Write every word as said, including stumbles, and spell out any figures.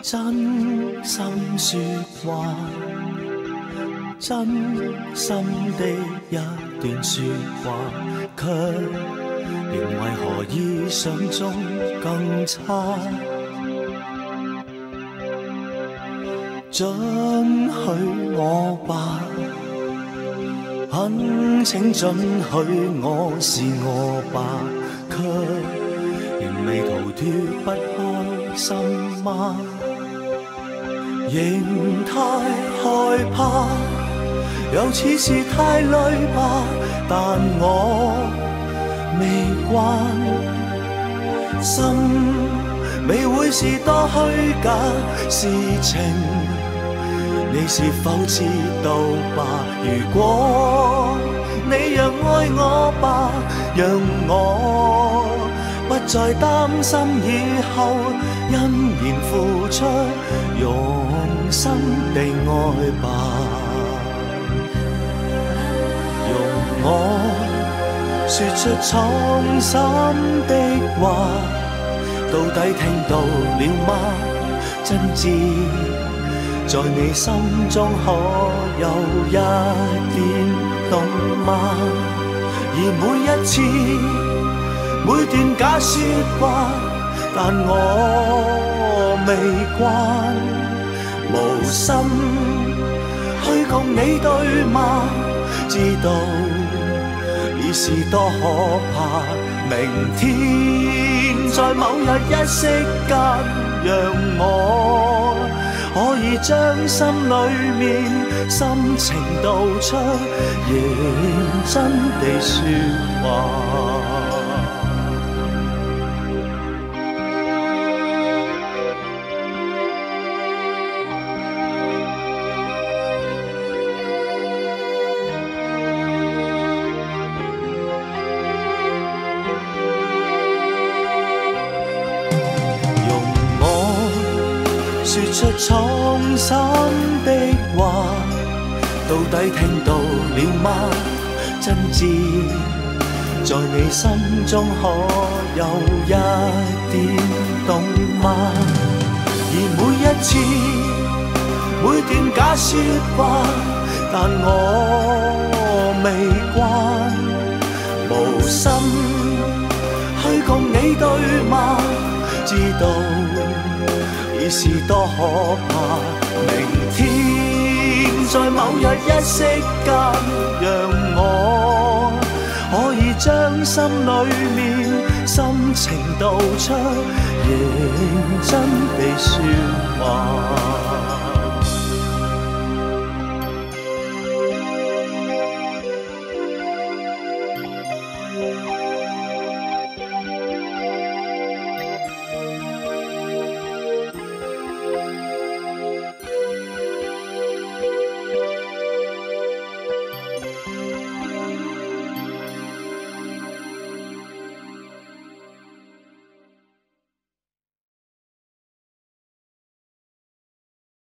真心说话，真心的一段说话，却仍为何意想中更差？准许我吧，恳请准许我是我吧，却仍未逃脱不开心吗？仍太害怕，又似是太累吧，但我未惯，心未会是多虚假事情，你是否知道吧？如果你若爱我吧，让我不再担心以後欣然付出，用心地愛吧。容我說出蒼心的話，到底聽到了嗎？真摯在你心中可有一點動嗎？而每一次每段假說話，但我未慣，無心去共你對罵，知道已是多可怕。明天在某日一息間，讓我可以將心裏面心情道出，認真地說話。說出蒼心的話，到底聽到了嗎？真摯在你心中可有一點動嗎？而每一次每段假說話，但我未慣，無心去共你對罵，知道已是多可怕。明天在某日一息間，讓我可以將心裏面心情道出，認真地說話。